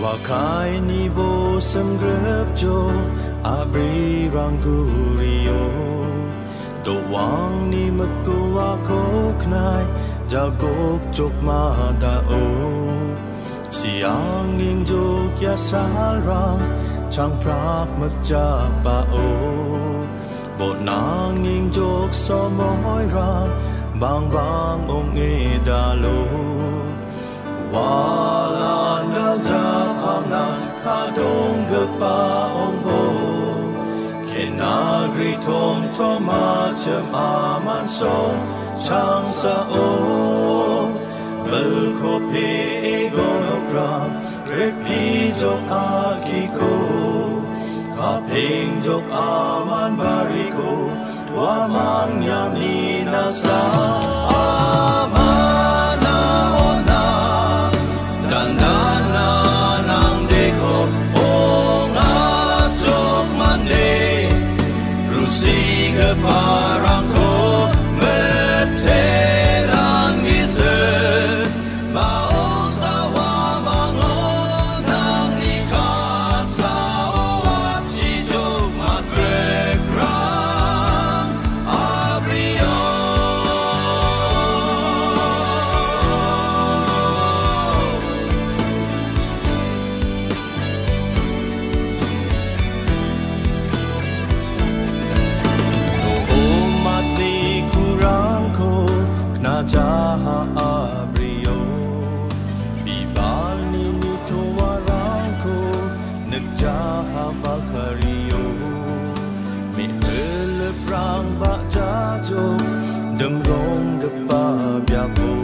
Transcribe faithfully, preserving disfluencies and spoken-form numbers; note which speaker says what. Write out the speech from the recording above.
Speaker 1: Wakai ni bo semgrep jo abri rangurio do wang ni mekua kok nai jagok jok ma da o siang ing jok ya sarang chang prak mek ja pa o bo nang ing jok so moi ra bang bang ong e da lo Walan dal japam nan kadong gepa ombo Kenagri tom toma cem aman song chang sa o Belko pe egonokram repi jok akiko Kaping jok aman bariko Wamang nyam ni nasa amana ona Dan nana nang deko onga jok mande Rusi ke parangko meteran gise Bao sawa mango nang nikasa oachi jok magrek rang abrio Jaha abrio Bibali nito warangko Nagjaha bakario Mi eleprang bak jajo Demrong gepa biapo